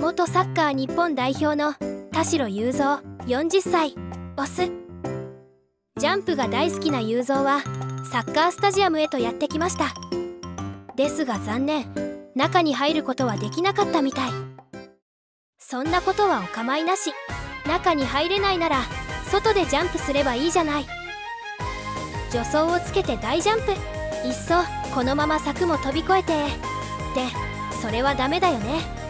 元サッカー日本代表の田代雄三40歳オス。ジャンプが大好きな雄三はサッカースタジアムへとやってきました。ですが残念、中に入ることはできなかったみたい。そんなことはお構いなし。中に入れないなら外でジャンプすればいいじゃない。助走をつけて大ジャンプ。いっそこのまま柵も飛び越えて。でそれはダメだよね。